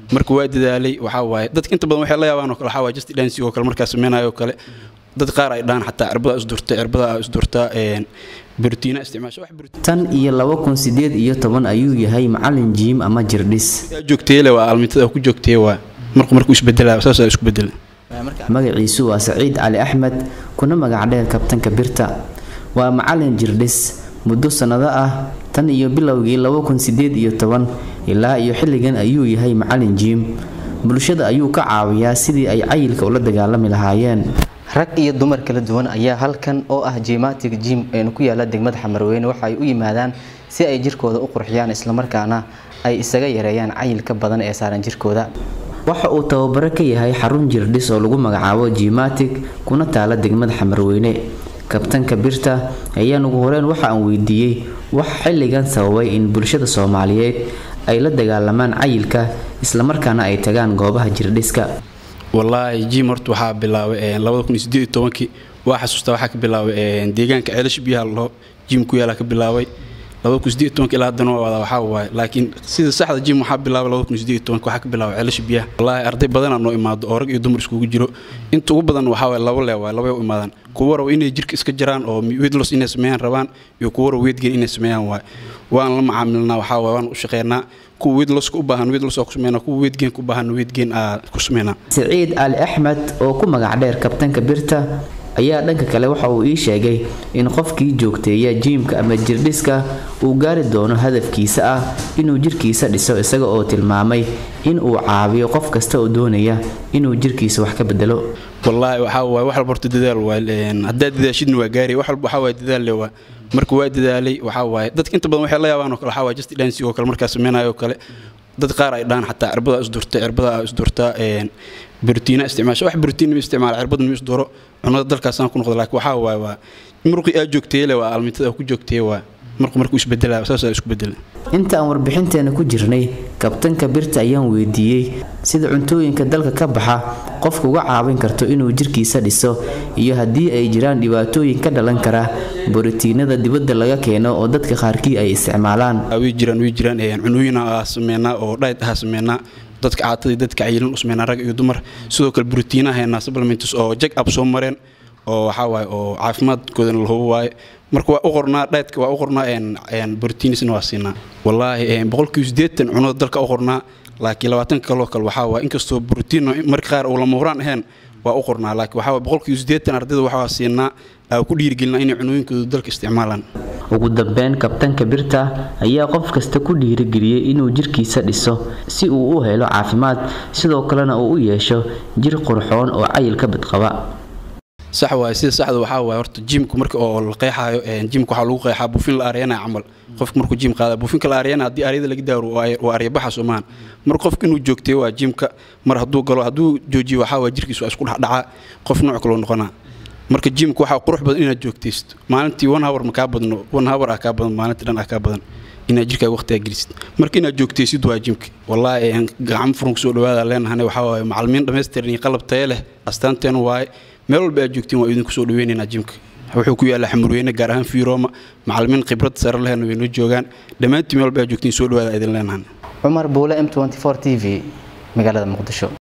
marka waa dadaalay waxa waaye dadka inta badan waxay la yaabaan oo kale waxa waaye just dance oo kale markaas sameeynayo kale dad qaar ay dhaan xataa cirbada isdurta بروتينا استعمال واحد بروتين tan iyo 2018 ayuu yahay macallin gym ama jirdhis joogteele waa almitada ku joogtee waa markuu isbedelaa saas isku bedel magaciisu waa Saciid Ali Axmed kuna magac dheer kabtanka birta waa macallin jirdhis muddo sanado ah tan iyo bilowgii 2018 ilaa iyo xilligan ayuu yahay macallin gym bulshada ayuu ka caawiyaa sidii ay cayilka ula dagaalami lahaayeen rag iyo dumar kala duwan ayaa halkan oo ah Gimatic Gym ee ku yaala degmada Xamarweyne waxa ay u yimaadaan si ay jirkooda u qurxiyaan isla markaana ay isaga yareeyaan cayilka badan ee saaran jirkooda waxa uu tababar ka yahay xarun jirdhis oo lagu magacaabo Gimatic kuna taala degmada Xamarweyne kabtanka birta ayaa ugu horeen waxa aan weydiiyay wax xilligan sababay in bulshada Soomaaliyeed ay la dagaalamaan cayilka isla markaana ay tagaan goobaha jirdhiska والله جيم مرت وحاب بلاوي لو كنت سديد تومكي واحد سوسته وحك بلاوي ديجان كعلش بيها الله جيم كويا لك بلاوي لو كنت سديد تومكي لا دنا ولا وحاوي لكن سيد صح جيم وحاب بلاوي لو كنت سديد تومكي وحك بلاوي علش بيها والله أرضي بدن إنه إماد أورق يدمر سكوك جرو أنتوا بدن وحاوي لو إمادن كورو إني جرك إسكجران أو ويدلس إني سميان روان يكورو ويدجن إني سميان وأنا لما عملنا وحاوي وأنا وشقينا كويد لسك وباهن ويد لسك كسمينا كويد جين كوباهن ويد جين كسمينا سعيد آل أحمد oo ku magac dheer kabtanka birta ayaa dhanka kale waxa uu ii sheegay in qofkii joogteeya gymka ama jirdhiska uu gaari doono hadafkiisa ah inuu jirkiisa dhiso isaga oo tilmaamay in uu caawiyo qof kasta oo doonaya inuu jirkiisa wax ka bedelo wallahi waxa wax walba dadaal waa hadda dadaashidna waa gaari wax walba waxa dadaal leeyahay marka waa dadaalay waxa waaye dadka inta badan waxay la yaabaan oo kale waxa waaye just dance oo kale markaas sameeynayo kale dad qaar ay dhaan xataa cirbada isdurta بروتينا استعمال واحد بروتين استعمال cirbada ma isduro cunada dalkaas aan ku noqdo laakiin waxa waaye markii aad joogteele waa almitada ku joogtee waa markuu isbedelaa saas isku bedel inta aan warbixinteena ku jirnay kabtanka birta ayaan weydiiyay sida cuntooyinka dalka ka baxa qofku uga caawin karto inuu jirkiisa dhiso iyo hadii ay jiraan dhibaatooyin ka dhalan kara borotiinada dibadda laga keeno oo dadka qaarkii ay isticmaalaan way jiraan cunooyina sameeyna oo diet sameeyna dadka caatada dadka cayilan usmeena rag iyo dumar sidoo kale borotiinaha heena supplements oo check up soo mareen oo waxa waaye oo caafimaadkooda la hubo waaye marka waa u qornaa diet-ka waa u qornaa borotiinisna waa siinaa wallahi 180 cunada dalka u qornaa laakiin 20 kilo kale waxa waaye inkastoo borotiin marka qaar oo lama horaan ahayn waa u qornaa laakiin waxa waaye 180 ardayda waxa siinaa ku dhiirigelinaa inay cunooyinkooda dalka isticmaalaan ugu dambeyn kabtanka birta ayaa qof kasta ku dhiirigeliyay inuu jirkiisa dhiso si uu u helo caafimaad sidoo kalena uu u yeesho jir qurxoon oo cayil ka badqaba صح واي سيده صحده waxa way horta gymku marka oo la qeexayo gymku waxa lagu qeexaa buufin la areena amal qofku markuu gym qaada buufinka la areena hadii ariyada laga daaro waa ariya baxa Soomaan mar qofku inuu joogtay waa gymka mar haduu galo haduu joojiyo waxa waa jirkiisu isku dhaca qof nooc kale noqona marka gymku waxa qurux badan inaad joogtaysto maalintii 1 hour ma ka badno 1 hour ka badan maalintii dhan ka badan inaad jirka waqti gelisid marka inaad joogtaysid waa gymka wallahi gacan furun soo dhawaada leenahay waxa waa macallimiin dhameystiran qalab tayo leh astaanteen waay meel walba aad joogtiin waa idinku soo dhaweynayna gymka wuxuu ku yaala Xamarweyne gaar ahaan Fiiroma macallimiin khibrad sare leh inuu joogan dhamaantii meel walba aad joogtiin soo dhawaada idin leenahay Umar Buule M24 TV magaalada Muqdisho